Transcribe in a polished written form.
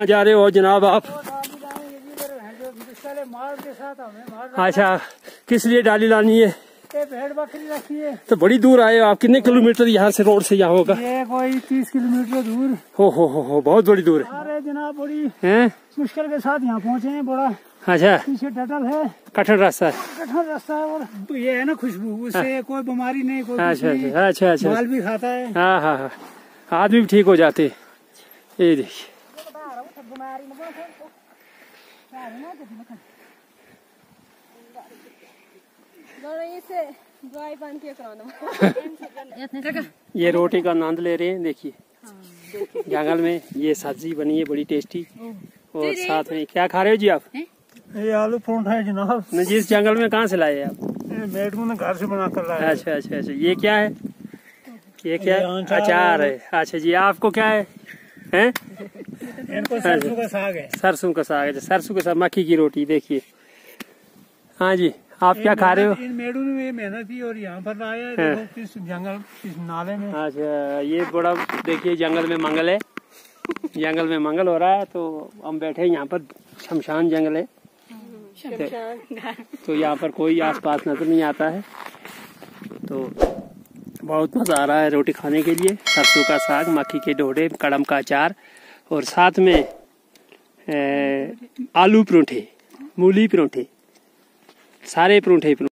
जा रहे हो जनाब आप? अच्छा, किस लिए डाली लानी है? भेड़ बकरी रखी है। तो बड़ी दूर आए हो आप। कितने किलोमीटर यहाँ से रोड से यहाँ होगा? ये कोई 30 किलोमीटर दूर। हो बहुत बड़ी दूर है। अरे जनाब बड़ी हैं? मुश्किल के साथ यहाँ पहुँचे हैं। बड़ा अच्छा, पीछे टटल है, कठिन रास्ता है। कठिन रास्ता है। और ये है ना खुशबू, उससे कोई बीमारी नहीं, कोई अच्छा माल भी खाता है। हाँ, आदमी भी ठीक हो जाते। ये देखिए, ये रोटी का आनंद ले रहे हैं। देखिए जंगल में ये सब्जी बनी है बड़ी टेस्टी। और साथ में क्या खा रहे हो जी आप? ये आलू परोठा है जनाब। जिस जंगल में कहाँ से लाए आप? मेडमू ने घर से बना कर लाया। अच्छा, ये क्या है? ये क्या है? अचार है। अच्छा जी, आपको क्या है? हैं? इनको सरसों का साग है। सरसों का साग है। सरसों के साथ मक्की की रोटी। देखिए, हाँ जी, आप क्या खा रहे हो? इन मेडू ने मेहनत की और यहाँ पर लाया है। देखो किस जंगल, किस नाले में। अच्छा, ये बड़ा देखिए जंगल में मंगल है। जंगल में मंगल हो रहा है तो हम बैठे हैं यहाँ पर। शमशान जंगल है तो यहाँ पर कोई आसपास नजर नहीं आता है। तो बहुत मजा आ रहा है रोटी खाने के लिए। सरसों का साग, मक्की के ढोडे, कड़म का अचार और साथ में आलू परोठे, मूली परोठे, सारे परोठे